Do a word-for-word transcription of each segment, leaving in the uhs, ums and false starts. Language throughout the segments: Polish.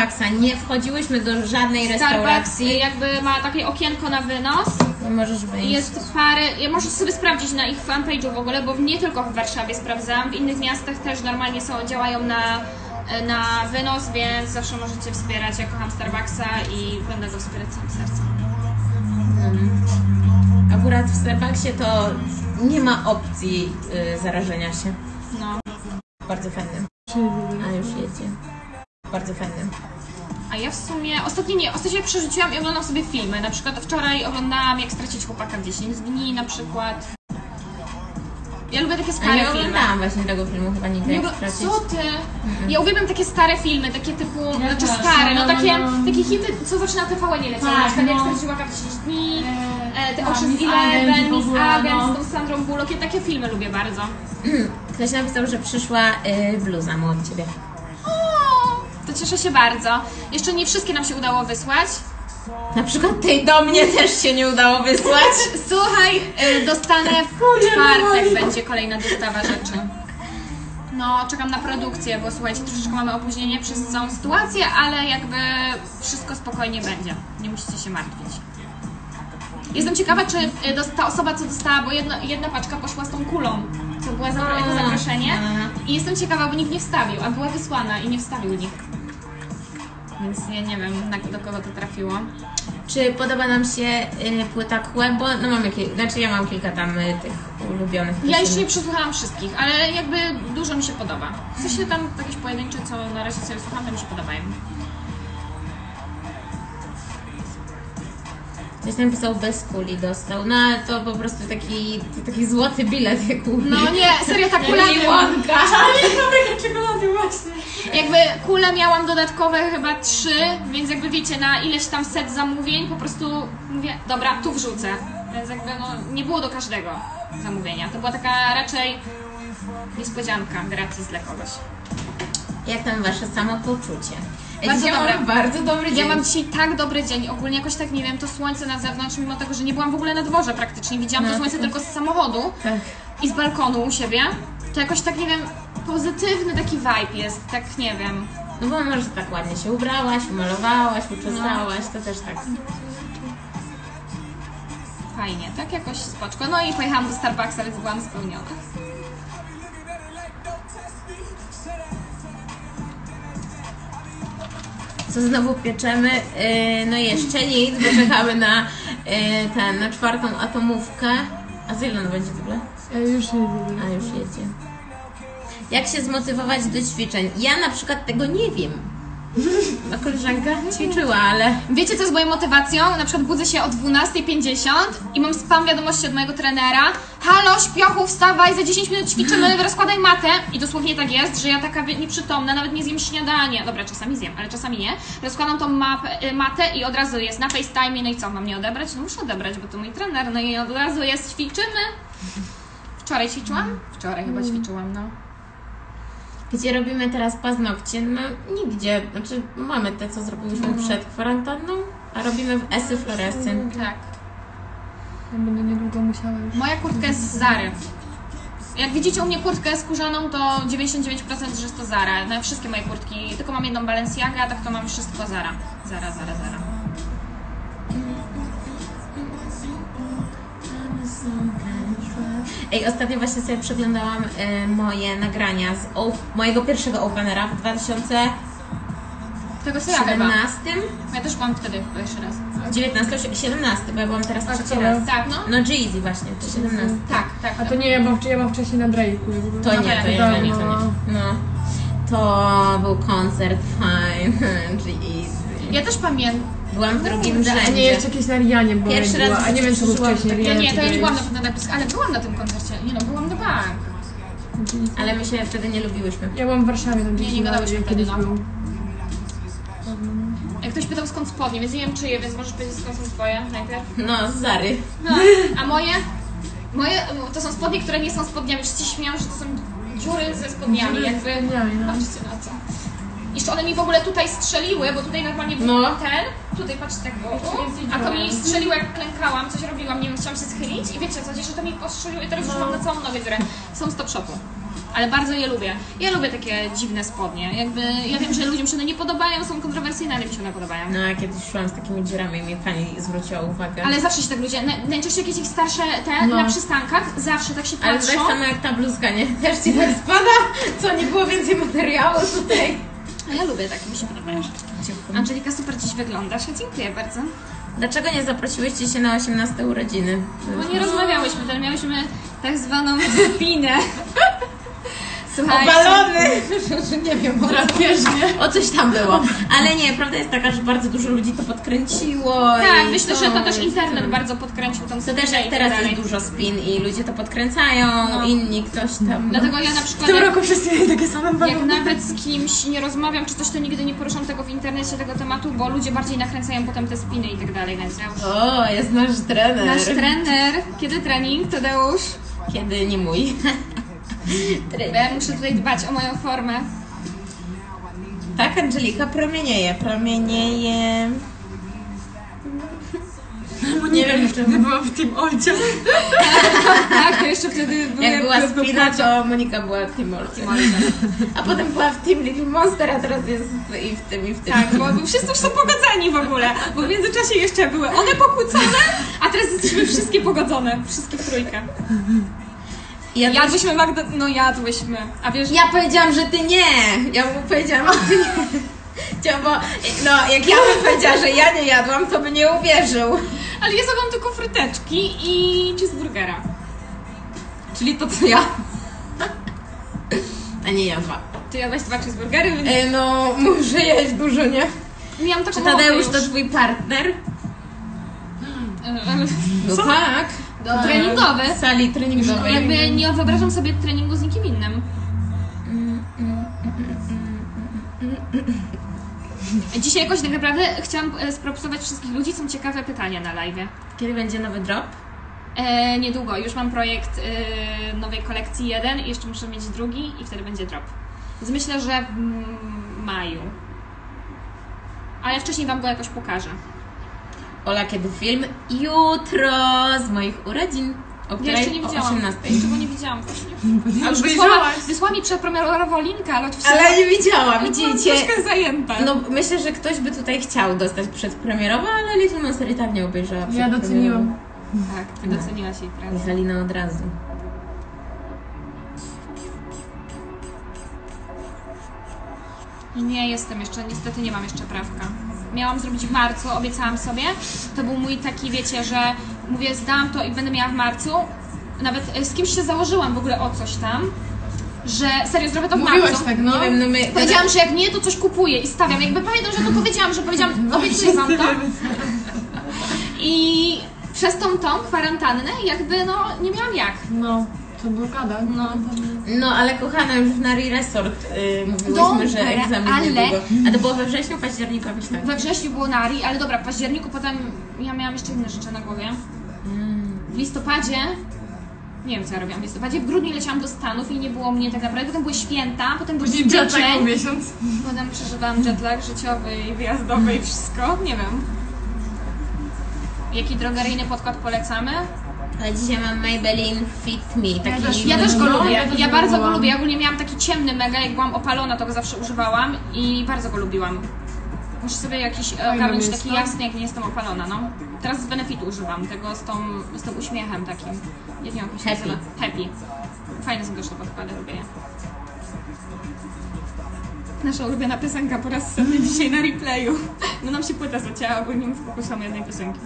Starbucksa, nie wchodziłyśmy do żadnej restauracji. Starbucks jakby ma takie okienko na wynos. Możesz wyjść. Jest parę, możesz sobie sprawdzić na ich fanpage'u w ogóle, bo nie tylko w Warszawie sprawdzałam, w innych miastach też normalnie są, działają na, na wynos, więc zawsze możecie wspierać. Ja kocham Starbucksa i będę go wspierać całym sercem. Hmm. Akurat w Starbucksie to nie ma opcji y, zarażenia się. No. Bardzo fajnym. A już jedzie. Bardzo fajnym. A ja w sumie, ostatnio nie, ostatnio przerzuciłam i oglądam sobie filmy. Na przykład wczoraj oglądałam Jak stracić chłopaka w dziesięć dni na przykład. Ja lubię takie stare filmy. filmy. Ja oglądałam właśnie tego filmu, chyba nigdy Nie, Jak stracić. co ty? Mm-mm. Ja uwielbiam takie stare filmy, takie typu, Ja znaczy też, stare, no no, takie, no, no. takie hity, co zawsze na T V N nie leciały. Tak, Na przykład Jak no. stracić chłopaka w dziesięć dni, e, te Tak, Ocean's Miss Eleven, Agent w Miss ogóle, Agent no. z tą Sandrą Bullock. Ja takie filmy lubię bardzo. Ktoś napisał, że przyszła y, bluza mu od ciebie. O, to cieszę się bardzo. Jeszcze nie wszystkie nam się udało wysłać. Na przykład tej do mnie też się nie udało wysłać. Słuchaj, y, dostanę w czwartek, będzie kolejna dostawa rzeczy. No, czekam na produkcję, bo słuchajcie, troszeczkę mamy opóźnienie przez całą sytuację, ale jakby wszystko spokojnie będzie. Nie musicie się martwić. Jestem ciekawa, czy y, dos- ta osoba, co dostała, bo jedna, jedna paczka poszła z tą kulą, co była zapro- jako zaproszenie. I jestem ciekawa, bo nikt nie wstawił, a była wysłana i nie wstawił nikt. Więc ja nie wiem, na, do kogo to trafiło. Czy podoba nam się y, płyta Kłę? Bo no mam jakieś, znaczy ja mam kilka tam y, tych ulubionych. Ja jeszcze nie piosenek. przesłuchałam wszystkich, ale jakby dużo mi się podoba. W sensie tam jakieś pojedyncze, co na razie sobie słucham, to mi się podobają. Ktoś napisał bez kuli dostał, no ale to po prostu taki, to taki złoty bilet jak u No nie, serio ta kula... Łąka. Fabryka czekolady właśnie. Jakby kule miałam dodatkowe chyba trzy, więc jakby wiecie, na ileś tam set zamówień po prostu mówię, dobra, tu wrzucę. Więc jakby no nie było do każdego zamówienia. To była taka raczej niespodzianka, gratis dla kogoś. Jak tam wasze samopoczucie? Ja Bardzo dzisiaj dobre. mam bardzo dobry dzień. Ja mam dzisiaj tak dobry dzień, ogólnie jakoś tak, nie wiem, to słońce na zewnątrz, mimo tego, że nie byłam w ogóle na dworze praktycznie, widziałam No, to słońce to- tylko z samochodu Tak. i z balkonu u siebie, to jakoś tak, nie wiem, pozytywny taki vibe jest, tak nie wiem. No bo może tak ładnie się ubrałaś, umalowałaś, uczesałaś, to też tak. Fajnie, tak jakoś spoczko. No i pojechałam do Starbucksa, więc byłam spełniona. Co znowu pieczemy? Yy, no jeszcze nic, bo czekamy na yy, ten, na czwartą atomówkę. A za ile on będzie w ogóle? Ja już nie wiem. A już jedzie. Jak się zmotywować do ćwiczeń? Ja na przykład tego nie wiem. A koleżanka ćwiczyła, ale... Wiecie, co jest moją motywacją? Na przykład budzę się o dwunasta pięćdziesiąt i mam spam wiadomości od mojego trenera. Halo, śpiochu, wstawaj, za dziesięć minut ćwiczymy, rozkładaj matę. I dosłownie tak jest, że ja taka nieprzytomna, nawet nie zjem śniadania. Dobra, czasami zjem, ale czasami nie. Rozkładam tą mapę, matę i od razu jest na FaceTime. No i co, mam nie odebrać? No muszę odebrać, bo to mój trener. No i od razu jest, ćwiczymy. Wczoraj ćwiczyłam? Wczoraj chyba ćwiczyłam, no. Gdzie robimy teraz paznokcie? No nigdzie. Znaczy mamy te, co zrobiłyśmy przed kwarantanną, a robimy w Esy Floresy. Tak. Ja będę niedługo musiała już. Moja kurtka jest z Zary. Jak widzicie u mnie kurtkę skórzaną, to dziewięćdziesiąt dziewięć procent, że jest to Zara. No, wszystkie moje kurtki, tylko mam jedną Balenciagę, a tak to mam wszystko Zara. Zara, Zara, Zara. Ej, ostatnio właśnie sobie przeglądałam y, moje nagrania z op- mojego pierwszego Openera w dwa tysiące Tego co ja chyba. siedemnastym, Ja też byłam wtedy jeszcze raz. dziewiętnastym, siedemnastym, bo ja byłam teraz A trzeci co? raz. Tak, no. No Jeezy właśnie, to siedemnasty. Tak, tak. A to nie, ja byłam, ja byłam wcześniej na Drake'u. jakby. To nie, to nie, to nie, to nie. No. No. To był koncert fajny, Jeezy. Ja też pamiętam. Byłam w drugim A nie, rzędzie. jeszcze jakieś na Rianie była. Pierwszy raz była, a nie wiem, co było przyszłam wcześniej. takie- Ja Rihanna nie, czy to ja nie Drake. byłam na pewno na blisko, ale byłam na tym koncercie. Nie no, byłam na bank. Ale my się wtedy nie lubiłyśmy. Ja byłam w Warszawie, tam Nie, gdzieś nie na- gadałyśmy kiedyś wtedy, no. był. Jak ktoś pytał skąd spodnie, więc nie wiem czyje, więc możesz powiedzieć skąd są twoje najpierw. No, z Zary. No, a moje? Moje to są spodnie, które nie są spodniami. Wszyscy się śmieją, że to są dziury ze spodniami, Dziury ze jakby. spodniami, no. Patrzcie na to. Jeszcze one mi w ogóle tutaj strzeliły, bo tutaj normalnie był No. ten, tutaj patrzcie tak było, Jeszcze jest a to mi dziura. strzeliło jak klękałam, coś robiłam, nie wiem, chciałam się schylić i wiecie co, że to mi postrzeliło i teraz już No. mam na całą nogę dziurę. Są z Top Shopu. Ale bardzo je lubię. Ja lubię takie dziwne spodnie. Jakby, ja wiem, że ludziom się one nie podobają, są kontrowersyjne, ale mi się one podobają. No, ja kiedyś szłam z takimi dziurami i mnie pani zwróciła uwagę. Ale zawsze się tak ludzie, na- najczęściej jakieś ich starsze te No. na przystankach, zawsze tak się Ale patrzą. tak samo jak ta bluzka, nie? Też ci tak spada? Co, nie było więcej materiału tutaj? A ja lubię takie, mi się podobają. Dziękuję. Angelika, super dziś wyglądasz. Dziękuję bardzo. Dlaczego nie zaprosiłyście się na osiemnaste urodziny? Bo nie rozmawiałyśmy, ale miałyśmy tak zwaną spinę. Słuchajcie. Obalony! Nie wiem, drapieżnie. O coś tam było. Ale nie, prawda jest taka, że bardzo dużo ludzi to podkręciło. Tak, i myślę, że to też jest- internet bardzo podkręcił tą To spinę też i jak tak teraz dalej. jest dużo spin i ludzie to podkręcają, No. inni ktoś tam. Dlatego ja na W przykład tym jak, roku wszyscy mieli takie same jak balony. nawet z kimś nie rozmawiam czy coś, to nigdy nie poruszam tego w internecie, tego tematu, bo ludzie bardziej nakręcają potem te spiny i tak dalej, więc ja już... O, jest nasz trener. Nasz trener, kiedy trening, Tadeusz? Kiedy nie mój. Bo ja muszę tutaj dbać o moją formę. Tak, Angelika promienieje, promienieje. Nie wiem, czy Gdy byłam w tym Olcie. Tak, to jeszcze wtedy były... jak była były spina, płacze. to Monika była w Team Olcie. A potem była w Team Little Monster, a teraz jest w- i w tym, i w tym. Tak, bo bo wszyscy już są pogodzeni w ogóle, bo w międzyczasie jeszcze były one pokłócone, a teraz jesteśmy wszystkie pogodzone, wszystkie w trójkę. Ja, Jadłyśmy Magda... no jadłyśmy, a wiesz... ja powiedziałam, że ty nie. Ja mu powiedziałam, że ty nie. Chciałam, bo, no, jak ja bym powiedziała, że ja nie jadłam, to by nie uwierzył. Ale ja zjadłam tylko fryteczki i cheeseburgera. Czyli to co ja. A nie ja dwa. Ty jadłaś dwa cheeseburgery, więc E, no, muszę jeść dużo, nie? miałam taką Czy Tadeusz ochotę to już. twój partner? Ale- No tak. No, treningowy. W sali treningowej. Jakby nie wyobrażam sobie treningu z nikim innym. Dzisiaj jakoś tak naprawdę chciałam e, sproponować wszystkich ludzi, są ciekawe pytania na live. Kiedy będzie nowy drop? E, niedługo, już mam projekt e, nowej kolekcji jeden i jeszcze muszę mieć drugi i wtedy będzie drop. Więc myślę, że w mm, maju. Ale wcześniej Wam go jakoś pokażę. Ola, kiedy film? Jutro z moich urodzin. O Ja której? jeszcze nie O widziałam. osiemnastej. Jeszcze go nie widziałam właśnie. A już Nie wysłała, obejrzałaś. wysłała mi przedpremierową linkę, ale oczywiście Ale nie widziałam, byłam widzicie? troszkę zajęta. No myślę, że ktoś by tutaj chciał dostać przedpremierowo, ale Little Monster i tak nie obejrzała Ja przedpremierowo. doceniłam. Tak, ty doceniłaś jej pracę. I Halina od razu. Nie jestem jeszcze, niestety nie mam jeszcze prawka. Miałam zrobić w marcu, obiecałam sobie. To był mój taki, wiecie, że mówię, zdam to i będę miała w marcu. Nawet e, z kimś się założyłam w ogóle o coś tam, że serio zrobię to w Mówiłaś marcu. tak, no. Nie wiem, no my... Powiedziałam, że jak nie, to coś kupuję i stawiam. Jakby pamiętam, że to powiedziałam, że powiedziałam, obiecuję wam to. I przez tą tą kwarantannę jakby no nie miałam jak. No, to blokada. No. No ale kochana, już w Nari Resort yy, mówiłyśmy, Dobra, że egzamin ale- niedługo. A to było we wrześniu, październiku, jakoś tak. We wrześniu było Nari, ale dobra, w październiku potem ja miałam jeszcze inne rzeczy na głowie. W listopadzie, nie wiem co ja robiłam w listopadzie, w grudniu leciałam do Stanów i nie było mnie tak naprawdę, potem były święta, potem był Później jetlag styczeń, miesiąc. potem przeżywałam jetlag życiowy i wyjazdowy i wszystko, nie wiem. Jaki drogeryjny podkład polecamy? Ale dzisiaj mam Maybelline Fit Me, taki... też- Ja też go No, lubię, ja też ja go bardzo go lubiłam. lubię, ja ogólnie miałam taki ciemny mega, jak byłam opalona, to go zawsze używałam i bardzo go lubiłam. Muszę sobie jakiś e, Fajne ogarnąć jest, taki no. jasny, jak nie jestem opalona, no. Teraz z Benefitu używam, tego z, tą, z tym uśmiechem takim. Nie wiem, jak on się Happy. nazywa. Happy. Fajne są też te podkłady, lubię je. Nasza ulubiona piosenka po raz setny dzisiaj na replayu. No nam się płyta zacięła, bo nie fokusujemy jednej piosenki.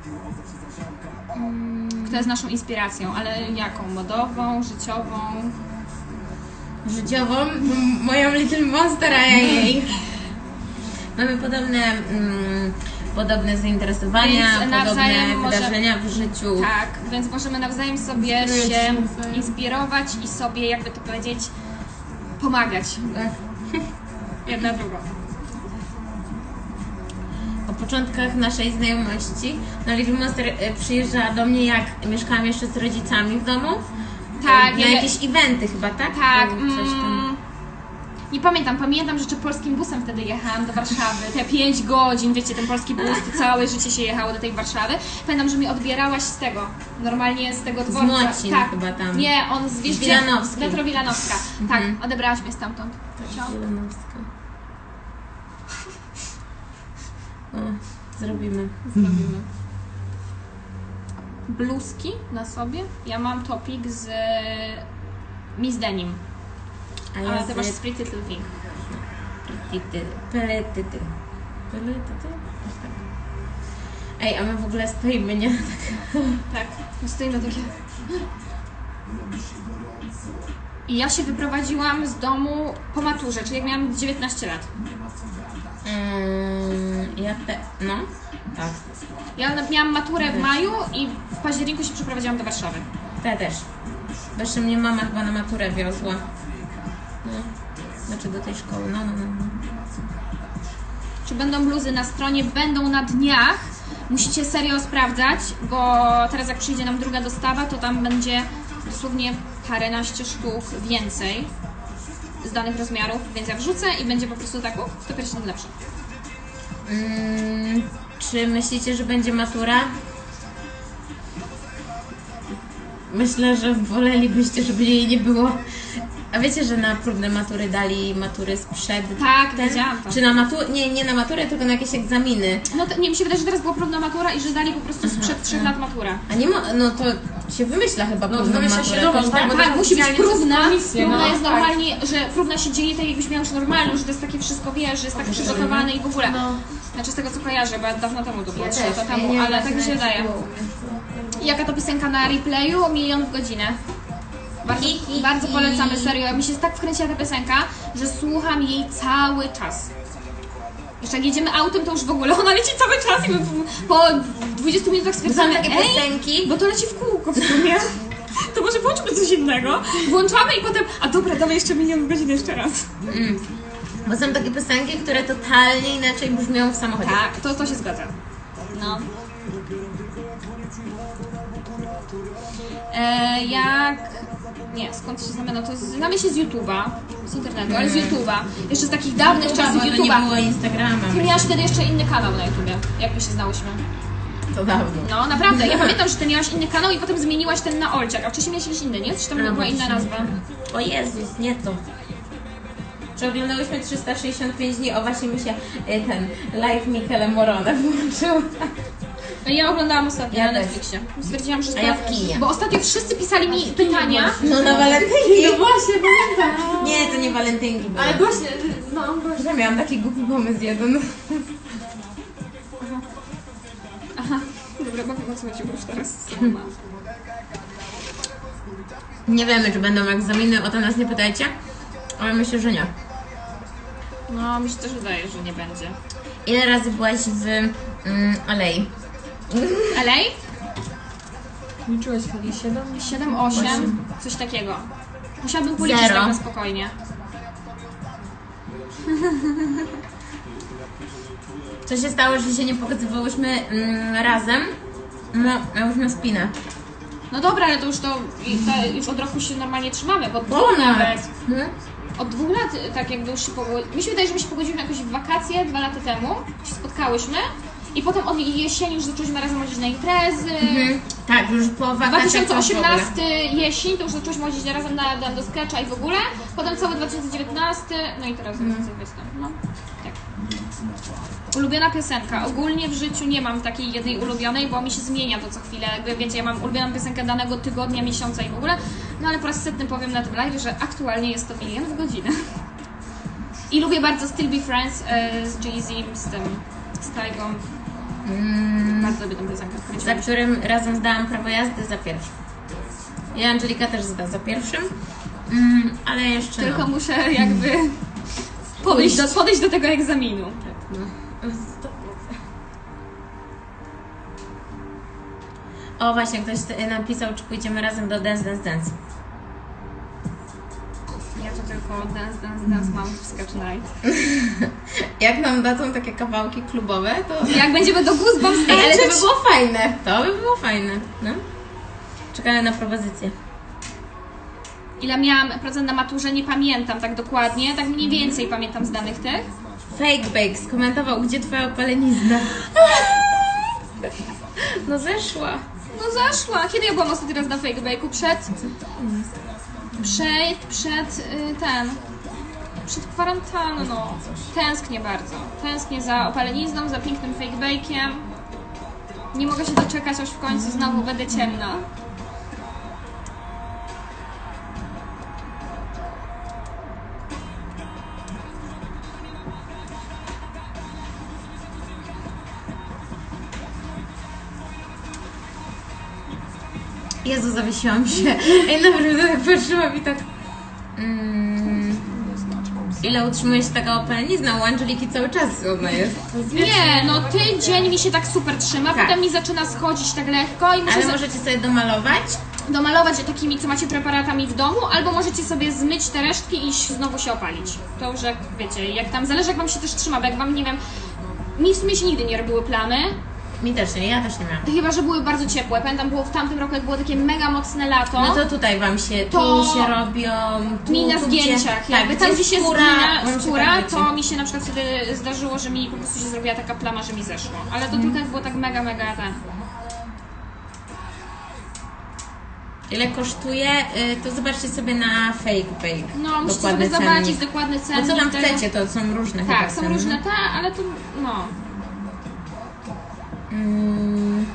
Która jest naszą inspiracją, ale jaką? Modową, życiową? życiową, m- moją Little Monster, a ja jej. Mamy podobne, mm, podobne zainteresowania, Więc nawzajem podobne może- wydarzenia w życiu. Tak, więc możemy nawzajem sobie Inspirujecie się się nawzajem. inspirować i sobie, jakby to powiedzieć, pomagać. Tak. Jedna drugą. Po początkach naszej znajomości, no Little Monster y, przyjeżdżała do mnie, jak mieszkałam jeszcze z rodzicami w domu. Tak, Na ja- jakieś eventy chyba, tak? Tak, Coś tam. mm, Nie pamiętam, pamiętam, że jeszcze polskim busem wtedy jechałam do Warszawy. Te pięć godzin, wiecie, ten polski bus, to całe życie się jechało do tej Warszawy. Pamiętam, że mnie odbierałaś z tego, normalnie z tego dworca. Młocin tak. chyba tam. Nie, on z wiesz, Wilanowski. Metro Wilanowska. Mhm. Tak, odebrałaś mnie stamtąd. Tak, Wilanowska. O, zrobimy. Zrobimy. Bluzki na sobie. Ja mam topik z Miss Denim. A A ja ty masz z z Pretty Little Thing. Peletyty. Peletyty. Peletyty? Tak. Ej, a my w ogóle stoimy, nie? Tak, my stoimy takie. I ja się wyprowadziłam z domu po maturze, czyli jak miałam dziewiętnaście lat. Mm, ja te... no, tak. Ja na- miałam maturę w maju i w październiku się przeprowadziłam do Warszawy. To ja też. Jeszcze mnie mama chyba na maturę wiozła. No. Znaczy do tej szkoły, no, no, no. no. Czy będą bluzy na stronie? Będą na dniach. Musicie serio sprawdzać, bo teraz jak przyjdzie nam druga dostawa, to tam będzie dosłownie paręnaście sztuk więcej z danych rozmiarów, więc ja wrzucę i będzie po prostu tak, uff, to pierwszy lepsze. Mm, czy myślicie, że będzie matura? Myślę, że wolelibyście, żeby jej nie było. A wiecie, że na próbne matury dali matury sprzed? Tak, ten? wiedziałam to. Czy na maturę? Nie, nie na maturę, tylko na jakieś egzaminy. No to, nie, mi się wydaje, że teraz była próbna matura i że dali po prostu sprzed trzech lat matura. A nie ma, no to się wymyśla chyba No, próbną wymyśla maturę. się nową, też, tak? Bo Tak, to musi być oficjalnie próbna. przez komisję, Próbna no, jest tak. normalnie, że próbna się dzieje tak jakbyś miał już normalną, że to jest takie wszystko, wiesz, że jest tak przygotowane i w ogóle. No. Znaczy z tego co kojarzę, bo ja dawno temu to było, Ja trzy też, lata ja temu, nie ale wiem, tak mi się jak wydaje. było. Jaka to piosenka na replayu? Milion w godzinę. Bardzo, Hi, hi, bardzo hi. polecamy, serio. Mi się tak wkręciła ta piosenka, że słucham jej cały czas. Jeszcze jak jedziemy autem, to już w ogóle ona leci cały czas i my po dwudziestu minutach Są stwierdzamy, takie ej, piosenki. bo to leci w kółko w sumie. To może włączmy coś innego. Włączamy i potem, a dobra, dawaj jeszcze milion godzin jeszcze raz. Mm. Bo są takie piosenki, które totalnie inaczej brzmią w samochodzie. Tak, to, to się zgadza. No. E, jak... Nie, skąd się znamy? No to z, znamy się z YouTube'a, z internetu, ale z YouTube'a. Jeszcze z takich dawnych czasów Bo to nie YouTube'a. było Instagrama. Ty miałaś wtedy jeszcze inny kanał na YouTubie, jak my się znałyśmy. To dawno. No, naprawdę. Ja pamiętam, że ty miałaś inny kanał i potem zmieniłaś ten na Olciak, a wcześniej miałeś jakiś inny, nie? Coś tam A, była bo inna dzisiaj- nazwa. O Jezus, nie to. Czy oglądałyśmy trzysta sześćdziesiąt pięć dni? O, właśnie mi się y, ten live Michele Morone włączył. Ja oglądałam ostatnio Ja na też. Netflixie. Stwierdziłam, że A ja w kinie. Bo ostatnio wszyscy pisali mi pytania. No na walentynki. No właśnie, pamiętam. Nie, to nie walentynki były. Ale właśnie, no właśnie. Ja miałam taki głupi pomysł jeden. Aha, dobra, bo chyba słuchajcie, bo już teraz Hmm. sama. Nie wiemy, czy będą egzaminy, o to nas nie pytajcie. Ale myślę, że nie. No, mi się też wydaje, że nie będzie. Ile razy byłaś w mm, Alei? L A? Liczyłeś chyba siedem? siedem, osiem, coś takiego. Musiałabym policzyć Zero. tak na spokojnie. Co się stało, że się nie pokazywałyśmy mm, razem? No, miałyśmy spinę. No dobra, ale to już to, i to już od roku się normalnie trzymamy, bo od dwóch Ponad. nawet. Hmm? Od dwóch lat, tak jakby już się pogodziliśmy. Mi się wydaje, że my się pogodziliśmy jakoś w wakacje dwa lata temu, się spotkałyśmy i potem od jesieni już zaczęliśmy razem chodzić na imprezy. Mhm. Tak, już po dwa wakacjach tysiące to już w ogóle. osiemnasty jesień to już zaczęliśmy chodzić razem na, na, do sketcha i w ogóle. Potem cały dwa tysiące dziewiętnasty, no i teraz dwa tysiące dwudziesty. No, tak. Ulubiona piosenka. Ogólnie w życiu nie mam takiej jednej ulubionej, bo mi się zmienia to co chwilę. Jakby wiecie, ja mam ulubioną piosenkę danego tygodnia, miesiąca i w ogóle. No ale po raz setny powiem na tym live, że aktualnie jest to milion w godzinę. I lubię bardzo Still Be Friends e, z Jay-Z, z tym, z Tygą. Mm, Bardzo lubię tę piosenkę. za którym razem zdałam prawo jazdy za pierwszym. Ja Angelika też zda za pierwszym, mm, ale jeszcze Tylko no. muszę jakby podejść do, podejść do tego egzaminu. No. O właśnie, ktoś t- napisał, czy pójdziemy razem do Dance Dance Dance. Ja to tylko dance, dance, dance mam w Sketch Night. Jak nam dadzą takie kawałki klubowe, to... Jak będziemy do Goosebumps Ej, ale to by tańczyć, było fajne. To by było fajne, no. Czekamy na propozycję. Ile miałam procent na maturze, nie pamiętam tak dokładnie, tak mniej więcej pamiętam z danych tych. Fake Bake skomentował, gdzie twoja opalenizna. No zeszła. No zaszła. Kiedy ja byłam ostatni raz na Fake Bake'u? Przed... Przed... Przed... y, ten... Przed kwarantanną. Tęsknię bardzo. Tęsknię za opalenizną, za pięknym Fake Bake'iem. Nie mogę się doczekać, aż w końcu znowu będę ciemna. Jezu, zawiesiłam się. Ej, naprawdę tak patrzyłam i tak... Mm, ile utrzymuje się taka opalenizna? U Angeliki cały czas ona jest. Nie, no tydzień mi się tak super trzyma, Tak. potem mi zaczyna schodzić tak lekko i muszę Ale za- możecie sobie domalować? domalować je takimi, co macie preparatami w domu, albo możecie sobie zmyć te resztki i znowu się opalić. To już jak wiecie, jak tam, zależy jak wam się też trzyma, bo jak wam, nie wiem, mi w sumie się nigdy nie robiły plamy, Mi też nie, ja też nie miałam. chyba że były bardzo ciepłe. Pamiętam, było w tamtym roku, jak było takie mega mocne lato. No to tutaj wam się, To- tu się robią, tu, Mi na tu, zdjęciach, gdzie, jakby tak, tam gdzie się skóra, zgina wam się skóra, tak to wyci- mi się na przykład wtedy zdarzyło, że mi po prostu się zrobiła taka plama, że mi zeszło. Ale to tylko jak było tak mega, mega ten. Ile kosztuje, y, to zobaczcie sobie na Fake Bake. No, musicie Dokładny sobie zobaczyć cennik. dokładny Bo cennik. co tam tego. chcecie, to są różne Tak, chyba są ceny. różne te, ale to no. Mm.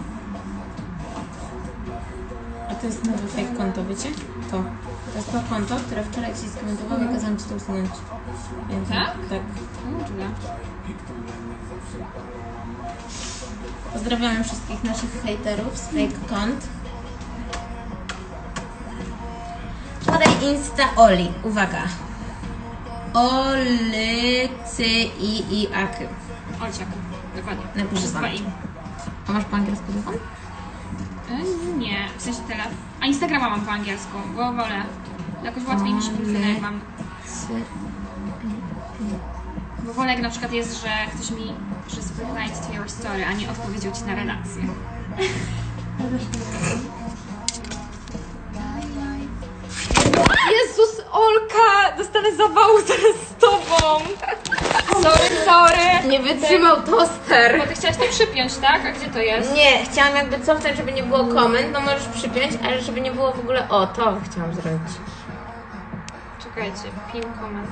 A to jest nowe fake konto, wiecie? To. To jest to konto, które wczoraj ci skomentowało i kazałam ci to usunąć. Więc Tak? Tak. Możliwe. Pozdrawiamy wszystkich naszych hejterów z fake kont. Podaj Insta Oli. Uwaga. Oli, C, I, I, A, K. Olciak, dokładnie. Napisz Przez wam. dwa i. A masz po angielsku telefon? Y, Nie, w sensie tyle. A Instagrama mam po angielsku, bo wolę. Jakoś łatwiej mi się wychyla, jak mam. C. Bo wolę, jak na przykład jest, że ktoś mi just replied to your story, a nie odpowiedział ci na relację. Jezus, Olka! Dostanę zawału teraz z tobą! Sorry, sorry! Nie wytrzymał toster. Bo ty chciałaś to przypiąć, tak? A gdzie to jest? Nie, chciałam jakby cofnąć, żeby nie było komend, no możesz przypiąć, ale żeby nie było w ogóle... O, to chciałam zrobić. Czekajcie, pin comment.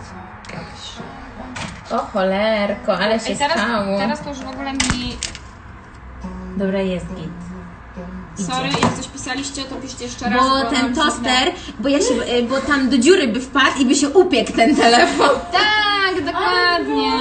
O cholerko, ale się Ej, teraz, stało. teraz to już w ogóle mi... Dobra, jest git. Idzie. Sorry, jak coś pisaliście, to piszcie jeszcze raz. Bo ten nam toster, bo ja się, bo tam do dziury by wpadł i by się upiekł ten telefon. Tak, dokładnie.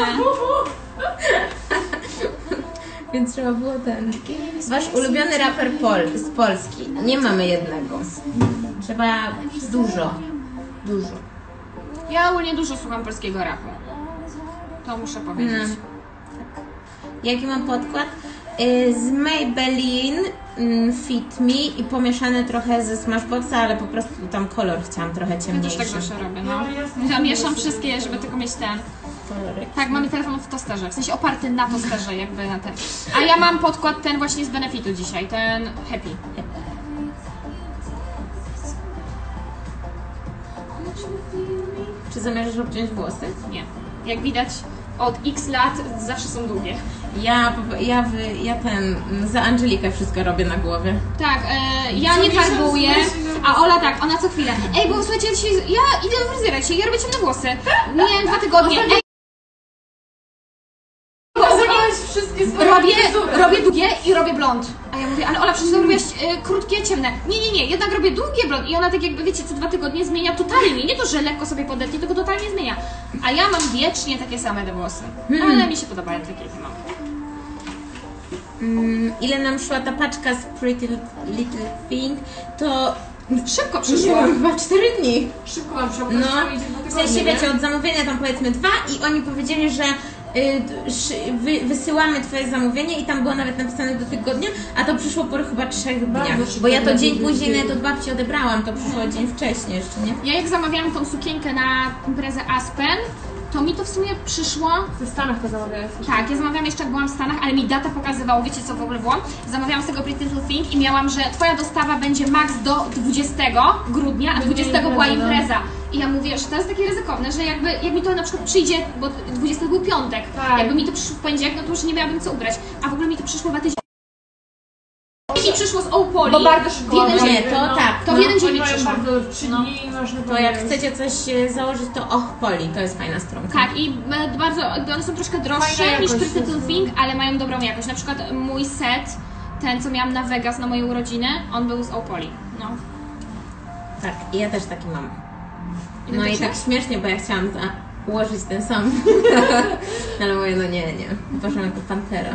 Więc trzeba było ten... Wasz ulubiony raper Pol, z Polski. Nie mamy jednego. Trzeba dużo. Dużo. Ja ogólnie dużo słucham polskiego rapu. To muszę powiedzieć. No. Jaki mam podkład? Y, Z Maybelline mm, Fit Me i pomieszane trochę ze Smashboxa, ale po prostu tam kolor chciałam trochę Ja też ciemniejszy. tak zawsze robię, no. Ja mieszam wszystkie, żeby tylko mieć ten. Kolorek. Tak, mamy telefon w tosterze, w sensie oparty na tosterze, jakby na ten. A ja mam podkład ten właśnie z Benefitu dzisiaj, ten Happy. Czy zamierzasz obciąć włosy? Nie. Jak widać, od X lat zawsze są długie. Ja, ja, wy, ja ten, za Angelikę wszystko robię na głowie. Tak, e, ja nie farbuję, a Ola tak, ona co chwilę. Ej, bo słuchajcie, ja, dzisiaj, ja idę do fryzjera dzisiaj, ja robię ciemne włosy. Miałem dwa tygodnie. Ej, wszystkie robię, robię długie i robię blond. A ja mówię, ale Ola, przecież robiłaś e, krótkie, ciemne. Nie, nie, nie, jednak robię długie blond. I ona tak jakby, wiecie, co dwa tygodnie zmienia totalnie. Nie to, że lekko sobie podetnie, tylko totalnie zmienia. A ja mam wiecznie takie same te włosy. Ale mi się podobają takie, jakie mam. Mm, ile nam szła ta paczka z Pretty Little Thing, to Szybko nie przyszło. wiem, chyba cztery dni. Szybko mam przebrać, No, to idzie dwa w sensie tygodnie, wiecie, od zamówienia tam powiedzmy dwa i oni powiedzieli, że y, szy- wy, wysyłamy twoje zamówienie i tam było nawet napisane do tygodnia, a to przyszło po chyba trzech Bardzo dniach. szybko Bo ja to dla dzień ludzi później dzieje. nawet od babci odebrałam, to przyszło dzień wcześniej jeszcze, nie? Ja jak zamawiałam tą sukienkę na imprezę Aspen, to mi to w sumie przyszło. Ze Stanach to zamawiałeś. Tak, ja zamawiałam jeszcze jak byłam w Stanach, ale mi data pokazywało, wiecie co w ogóle było? Zamawiałam z tego Pretty Little Thing i miałam, że twoja dostawa będzie max do dwudziestego grudnia, a dwudziestego była impreza. I ja mówię, że to jest takie ryzykowne, że jakby jak mi to na przykład przyjdzie, bo dwudziesty był piątek, Tak. jakby mi to przyszło w poniedziałek, no to już nie miałabym co ubrać. A w ogóle mi to przyszło dwa tydzień. Mi przyszło z Opoli. Bo bardzo szybko. W jeden dzień. Nie, to tak. To w no. jeden dzień Oni mi mają przyszło. bardzo w trzy No. dni można To jak chcecie coś e, założyć, to Och Poli, to jest fajna stronka. Tak, i e, bardzo, jakby one są troszkę droższe Fajna niż jakość Pretty Little jest. Thing, ale mają dobrą jakość. Na przykład mój set, ten co miałam na Vegas na moje urodziny, on był z Opoli. No. Tak, i ja też taki mam. No i Identyczny? tak śmiesznie, bo ja chciałam założyć ten sam. Ale mówię, no nie, nie. Poszłam jako Pantera.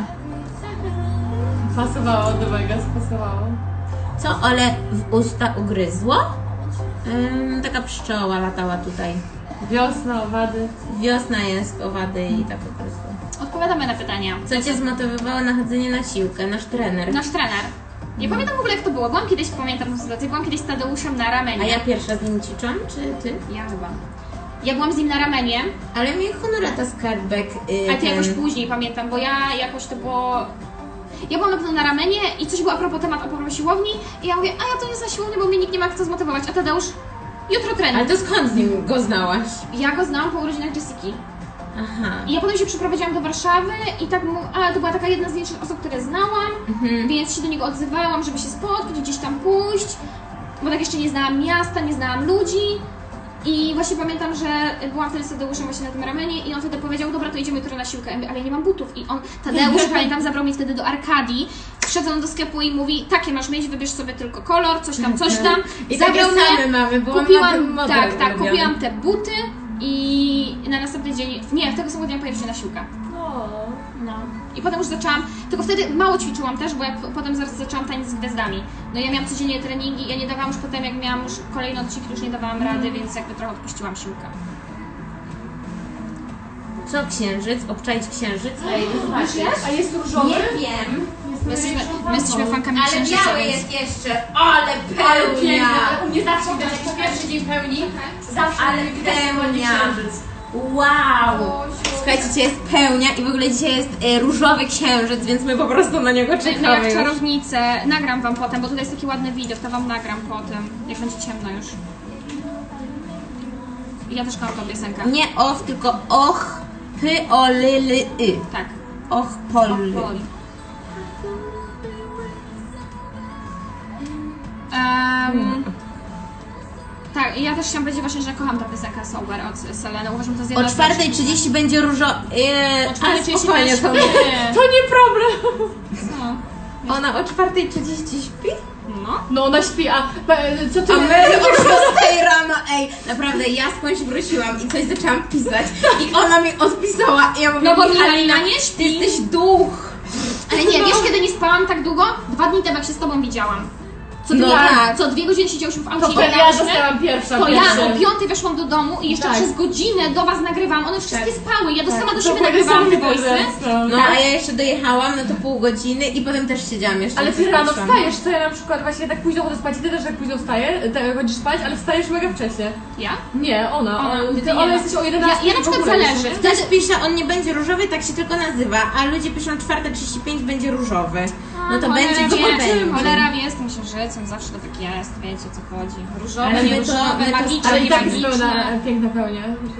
Pasowało do Vegas, pasowało. Co Ole w usta ugryzło? Ym, taka pszczoła latała tutaj. Wiosna, owady. Wiosna jest, owady i tak ugryzło. Odpowiadamy na pytania. Co Cię zmotywowało na chodzenie na siłkę? Nasz trener. Nasz trener. Nie pamiętam w ogóle jak to było. Byłam kiedyś, pamiętam tę sytuację, byłam kiedyś z Tadeuszem na ramenie. A ja pierwsza z nim ćwiczam, czy Ty? Ja chyba. Ja byłam z nim na ramenie, Ale mnie honorata skarbek. Yy, ale to jakoś później pamiętam, bo ja jakoś to było... Ja byłam na pewno na ramenie i coś było a propos temat, a propos siłowni i ja mówię, a ja to nie jest na siłowni, bo mnie nikt nie ma kto zmotywować, a Tadeusz, jutro trening. Ale to skąd z nim go znałaś? Ja go znałam po urodzinach Jessiki. Aha. I ja potem się przeprowadziłam do Warszawy i tak mu, ale to była taka jedna z nielicznych osób, które znałam, Mhm. więc się do niego odzywałam, żeby się spotkać, gdzieś tam pójść, bo tak jeszcze nie znałam miasta, nie znałam ludzi. I właśnie pamiętam, że byłam wtedy z Tadeuszem właśnie na tym ramenie i on wtedy powiedział, dobra, to idziemy jutro na siłkę. Ja mówię, ale ja nie mam butów. I on, Tadeusz, pamiętam, zabrał mnie wtedy do Arkadii, wszedł on do sklepu i mówi, takie masz mieć, wybierz sobie tylko kolor, coś tam, coś tam. I takie same mamy, bo on ma ten kupiłam, model tak, tak, ulubiony. kupiłam te buty i na następny dzień, nie, tego samego dnia pojawił się na siłkę. No. No. I potem już zaczęłam, tylko wtedy mało ćwiczyłam też, bo jak potem zaraz zaczęłam tańczyć z gwiazdami. No ja miałam codziennie treningi, ja nie dawałam już potem, jak miałam już kolejny odcinek, już nie dawałam rady, więc jakby trochę odpuściłam siłkę. Co księżyc? Obczaić księżyc? Ej, zobaczysz? A jest różowy? Nie wiem. My jesteśmy, my jesteśmy fankami Ale księżyca, biały więc... jest jeszcze. Ale Ale pełnia! piękny, ale u mnie zawsze widać jakiś pierwszy dzień pełni. Zawsze Ale widać pełnia. księżyc. Wow! Słuchajcie, dzisiaj jest pełnia i w ogóle dzisiaj jest e, różowy księżyc, więc my po prostu na niego My, my czekamy jak już. czarownice, nagram wam potem, bo tutaj jest taki ładny widok, to wam nagram potem, jak będzie ciemno już. I ja też kocham tą piosenkę. Nie och, tylko och, py, o, ly, ly, y. Tak. Och, pol. Poli. Um, tak, ja też chciałam powiedzieć właśnie, że kocham tę piosenkę Sober od Seleny. Uważam, że to jest jedna O z czwartej trzydzieści będzie różo... Yy, O czwartej trzydzieści spokojnie, też to śpi. To nie problem. Co? Ona o czwartej trzydzieści śpi? No. No ona śpi, a pa- co ty... A my o szóstej rano, ej, naprawdę, ja skądś wróciłam i coś zaczęłam pisać i ona mi odpisała i ja mówię, No bo Michalina, Michalina nie ty śpi. jesteś duch. Ale nie, wiesz kiedy nie spałam tak długo? Dwa dni temu jak się z tobą widziałam. Co, No dwa, tak. co dwie godziny siedziałyśmy w aucie To i pewnie ja gadałyśmy. zostałam pierwsza. To ja pierwszy. o piątej weszłam do domu i jeszcze Tak. przez godzinę do was nagrywałam. One wszystkie spały. Ja do sama do siebie Dokładnie nagrywałam te sami voice'y. teraz, No a ja jeszcze dojechałam, no to pół godziny i potem też siedziałam jeszcze. Ale i ty rano patrzyłam. wstajesz, to ja na przykład właśnie tak późno chodzę spać i ty też tak późno wstajesz, tak chodzisz spać, ale wstajesz mega wcześnie. Ja? Nie, ona. Ona, ona ty ty, nie. ona jesteś o jedenastej. Ja- ja na przykład w ogóle zależy. już, nie? Ktoś pisze, on nie będzie różowy, tak się tylko nazywa, a ludzie piszą czwarta trzydzieści pięć będzie różowy. No to Cholera będzie, to wie, będzie. Cholera wie, z tym księżycem zawsze to tak jest, wiecie o co chodzi. Różowe, Ale my nie to- różowe, my to- magiczne, Ale i nie tak jest magiczne. pełna, piękna pełnia.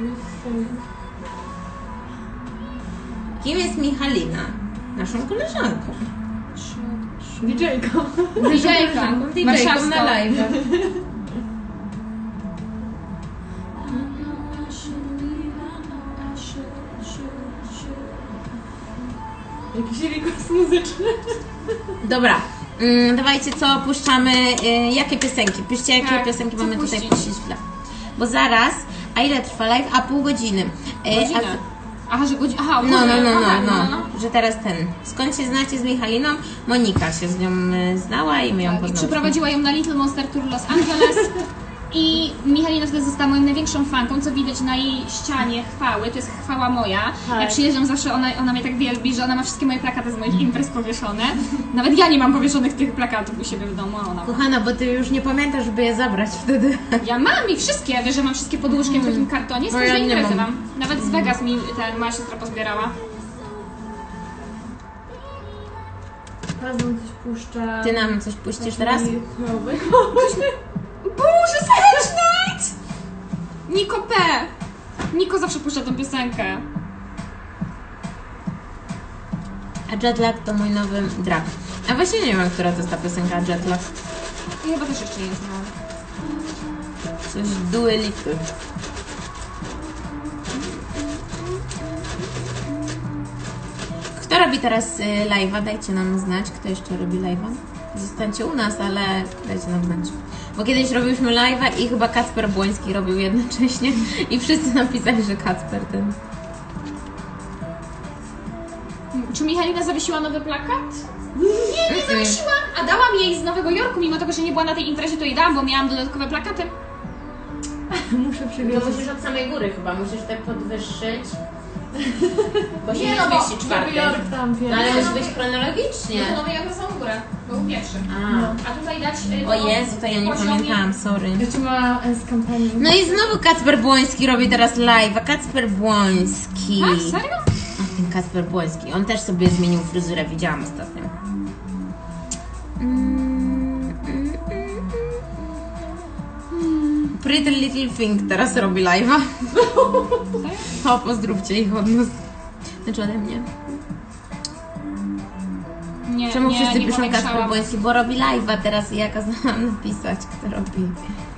Kim jest Michalina? Naszą koleżanką. didżejką. Didżejką, didżejką warszawską. na live. Jakiś remix muzyczny. Dobra, mm, dawajcie co puszczamy, y, jakie piosenki? Piszcie jakie Tak, piosenki co mamy tutaj puścić? puścić w tle. Bo zaraz, a ile trwa live? A pół godziny. Y, Godzinę. a- Aha, że godzina. Aha, No, no, no, no, aha, no, że teraz ten. Skąd się znacie z Michaliną? Monika się z nią y, znała i my ją I poznałyśmy. przyprowadziła ją na Little Monster Tour Los Angeles I Michalina wtedy została moją największą fanką, co widać na jej ścianie chwały, to jest chwała moja. Tak. Jak przyjeżdżam zawsze, ona, ona mnie tak wielbi, że ona ma wszystkie moje plakaty z moich imprez powieszone. Nawet ja nie mam powieszonych tych plakatów u siebie w domu, a ona ma. Kochana, bo ty już nie pamiętasz, by je zabrać wtedy. Ja mam i wszystkie, wiesz, że mam wszystkie pod łóżkiem w takim kartonie, z Bo ja każdej nie imprezy mam. mam. Nawet z Vegas mi ten, moja siostra pozbierała. Teraz bym coś puszcza. Ty nam coś puścisz teraz? Boże, Stage Night! Niko P. Niko zawsze puszcza tą piosenkę. A Jetlag to mój nowy drag. A właśnie nie wiem, która to jest ta piosenka Jetlag. I chyba też jeszcze nie znam. Coś Dua Lipy. Kto robi teraz y, live'a? Dajcie nam znać, kto jeszcze robi live'a. Zostańcie u nas, ale dajcie nam znać. Bo kiedyś robiliśmy live'a i chyba Kacper Błoński robił jednocześnie i wszyscy napisali, że Kacper ten. Czy Michalina zawiesiła nowy plakat? Nie, nie zawiesiłam! A dałam jej z Nowego Jorku, mimo tego, że nie była na tej imprezie, to jej dałam, bo miałam dodatkowe plakaty. Muszę To przywiązać. musisz od samej góry chyba, musisz tak podwyższyć. Bo się Nie, nie no bo zmieści czwarty. Nowy Jork tam No pierwszy. ale musi być chronologicznie. No to Nowy Jork na samą górę, bo był pierwszy. A. A tutaj dać... y, O Jezu, to ja nie poziomie- pamiętałam, sorry. Jeszcze ma e, z kampanii. No i znowu Kacper Błoński robi teraz live, a Kacper Błoński. Tak, serio? A ten Kacper Błoński, on też sobie zmienił fryzurę, widziałam ostatnio. Mm, mm, mm. Pretty Little Thing teraz robi live'a. O, pozdrówcie ich od nas. Znaczy ode mnie. Nie, Czemu nie, wszyscy nie piszą Kacper powiększałam. Błoński? Bo robi live'a teraz i ja kazałam napisać, kto robi.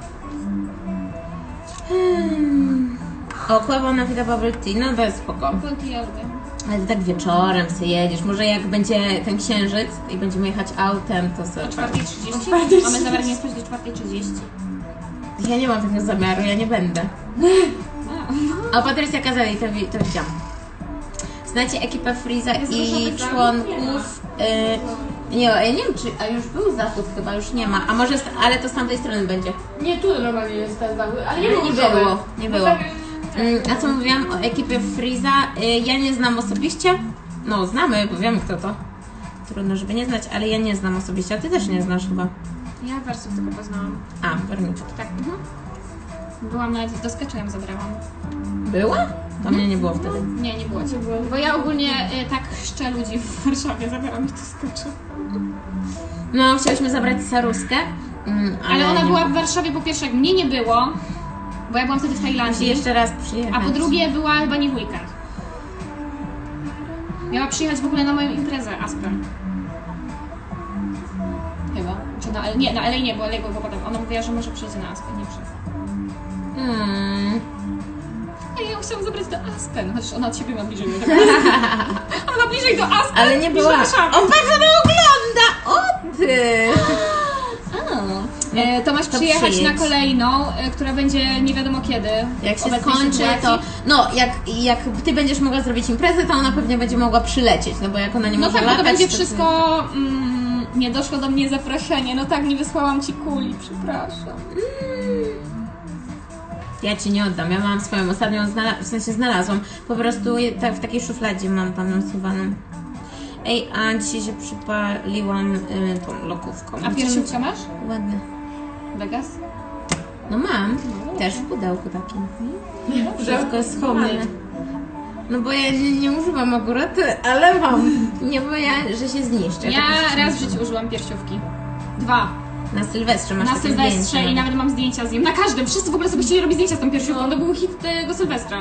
Hmm. O, Kława na Vida Bubble Tea, no to jest spoko. Płynki ja lubię. Ale to tak wieczorem sobie jedziesz. Może jak będzie ten księżyc i będziemy jechać autem, to O sobie... czwartej trzydzieści? czwartej Mamy zamiar nie spać do czwartej trzydzieści. Ja nie mam takiego zamiaru, ja nie będę. A Patrycja Kazali, to, wi- to widziałam. Znacie ekipę Freeza i członków... Y, nie, ja nie wiem, czy... A już był zachód chyba, już nie ma. A może... z- Ale to z tamtej strony będzie. Nie, tu normalnie jest ten zachód, ale nie Nie, było nie różowy. było, nie było. Tak, Mm, A co mówiłam o ekipie Freeza? Y, Ja nie znam osobiście. No, znamy, bo wiemy kto to. Trudno, żeby nie znać, ale ja nie znam osobiście. A ty też nie znasz chyba. Ja wersów tylko poznałam. A, Wernicza. Tak. Mhm. Byłam nawet do sketchu ją zabrałam. Była? To mnie nie było wtedy. Nie, nie było cię. Nie było. Bo ja ogólnie y, tak chrzczę ludzi w Warszawie, zabieram ich do sketchu. No, chcieliśmy zabrać Saruskę. Mm, ale Ale ona nie była było. w Warszawie po pierwsze, jak mnie nie było, bo ja byłam wtedy w Musi Tajlandii, jeszcze raz przyjechać. a po drugie była chyba nie w weekend. Miała przyjechać w ogóle na moją imprezę Aspen. Chyba. Czy na, nie, na L A nie, bo L A było potem. Ona mówiła, że może przyjdzie na Aspen, nie przyjdzie. Hmm. A ja ją chciałam zabrać do Aspen, chociaż ona od siebie ma bliżej do Aspen. Ona ma bliżej do Aspen Ale nie niż była. do Warszawy. O, patrz, ona ogląda! O, ty! E, to masz To przyjechać przyjedź. na kolejną, e, która będzie nie wiadomo kiedy. Jak się w obecnej skończy, sytuacji. to... No, jak, jak ty będziesz mogła zrobić imprezę, to ona pewnie będzie mogła przylecieć, no bo jak ona nie No może tak, bo latać, to będzie to wszystko... Mm, nie doszło do mnie zaproszenie. No tak, nie wysłałam ci kuli, przepraszam. Ja ci nie oddam, ja mam swoją ostatnią, znala- w sensie znalazłam. Po prostu je, tak, w takiej szufladzie mam tam nasuwaną. Ej, a dzisiaj się przypaliłam y, tą lokówką. A piersiówkę masz? Ładne. Vegas? No mam, też w pudełku takim. Pudełko Wszystko jest schowane. No bo ja nie, nie używam akurat, ale mam. Nie boję, że się zniszczy. Ja Tak się raz w zniszczy. życiu użyłam piersiówki. Dwa. Na Sylwestrze masz Na takie Sylwestrze zdjęcia. i nawet mam zdjęcia z nim. Na każdym. Wszyscy w ogóle sobie chcieli robić zdjęcia z tą piersiówką. To był hit tego Sylwestra.